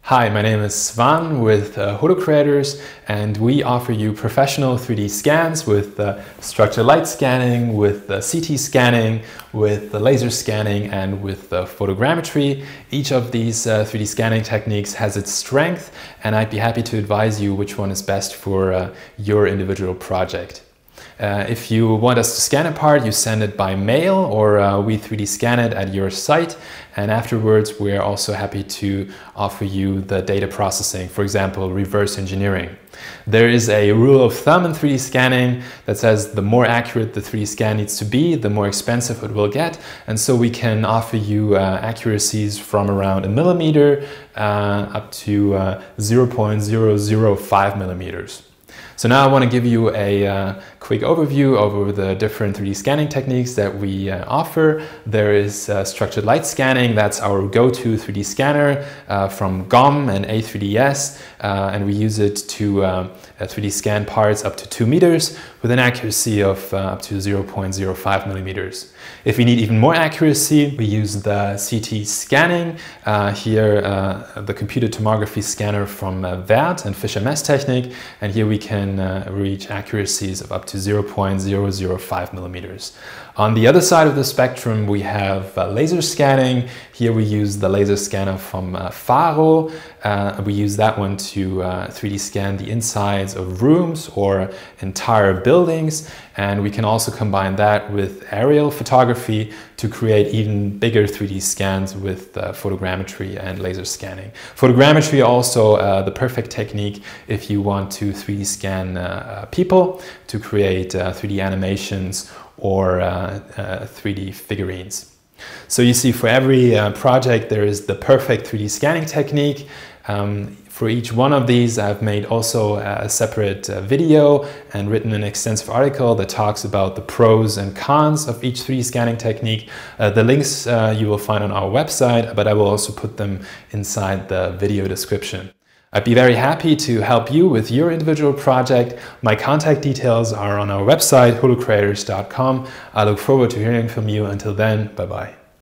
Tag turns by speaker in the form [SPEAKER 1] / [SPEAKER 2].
[SPEAKER 1] Hi, my name is Svan with Holocreators, and we offer you professional 3D scans with structured light scanning, with CT scanning, with laser scanning, and with photogrammetry. Each of these 3D scanning techniques has its strength, and I'd be happy to advise you which one is best for your individual project. If you want us to scan a part, you send it by mail, or we 3D scan it at your site, and afterwards we're also happy to offer you the data processing, for example, reverse engineering. There is a rule of thumb in 3D scanning that says the more accurate the 3D scan needs to be, the more expensive it will get, and so we can offer you accuracies from around a millimeter up to 0.005 millimeters. So now I want to give you a quick overview over the different 3D scanning techniques that we offer. There is structured light scanning. That's our go-to 3D scanner from GOM and A3DS, and we use it to 3D scan parts up to 2 meters with an accuracy of up to 0.05 millimeters. If we need even more accuracy, we use the CT scanning. Here, the computed tomography scanner from Vert and Fischer-Mess Technik, and here we can reach accuracies of up to 0.005 millimeters. On the other side of the spectrum, we have laser scanning. Here we use the laser scanner from Faro. We use that one to 3D scan the insides of rooms or entire buildings. And we can also combine that with aerial photography to create even bigger 3D scans with photogrammetry and laser scanning. Photogrammetry also the perfect technique if you want to 3D scan people to create 3D animations or 3D figurines. So you see, for every project there is the perfect 3D scanning technique. For each one of these, I've made also a separate video and written an extensive article that talks about the pros and cons of each 3D scanning technique. The links you will find on our website, but I will also put them inside the video description. I'd be very happy to help you with your individual project. My contact details are on our website, holocreators.com. I look forward to hearing from you. Until then, bye-bye.